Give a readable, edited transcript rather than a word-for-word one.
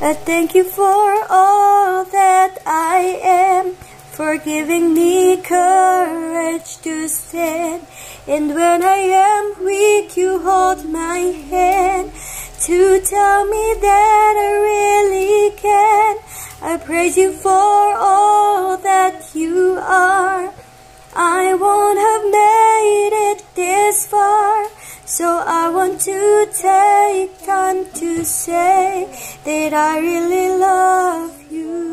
I thank you for all that I am, for giving me courage to stand. And when I am weak, you hold my hand to tell me that I really can. I praise you for all that you are. I won't have made it this far, so I want to take time to say that I really love you.